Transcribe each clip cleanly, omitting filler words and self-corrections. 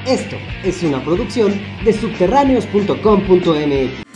Esto es una producción de subterráneos.com.mx.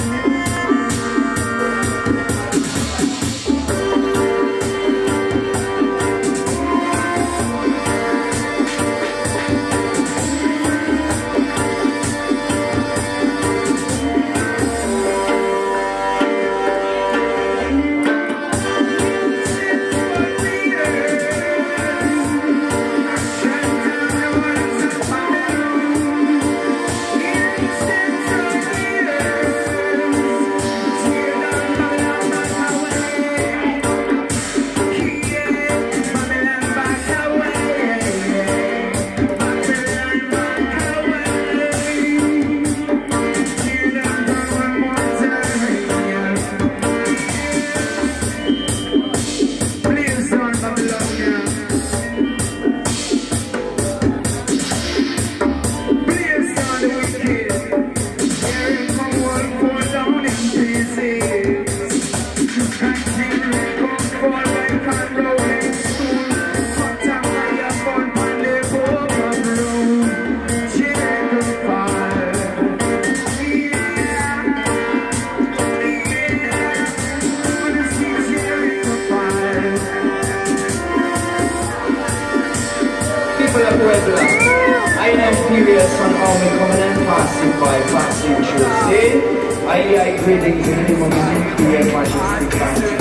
People of Puebla, I am curious on how we coming and passing by passing through. See? I greetings in the name of the Imperial Majestic Country.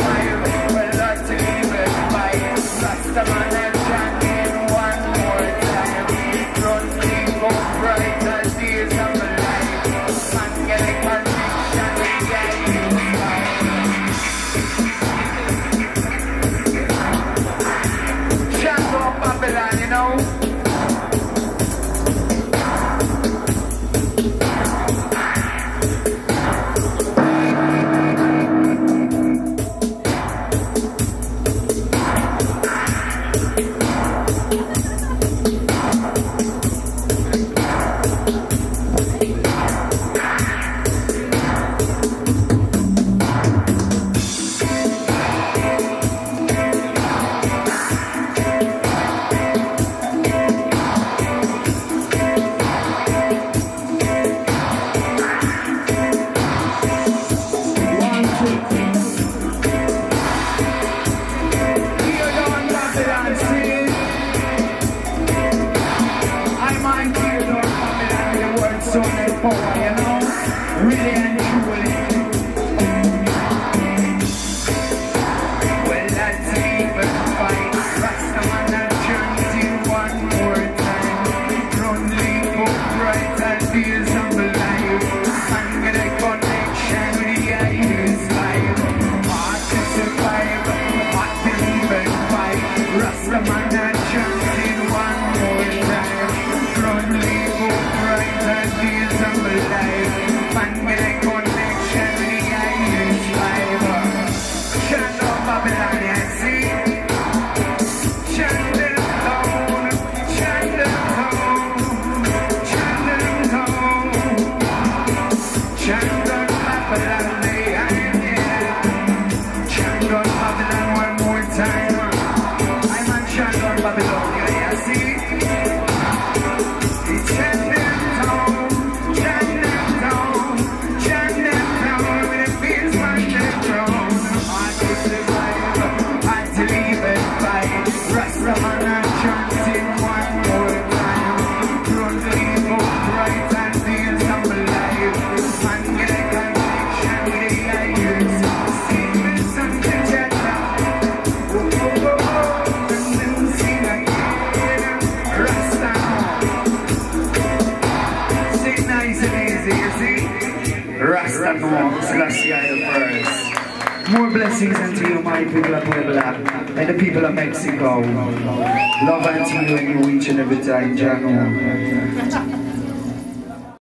More blessings unto you, my people of Puebla, and the people of Mexico. Love unto you and you each and every time, Jano.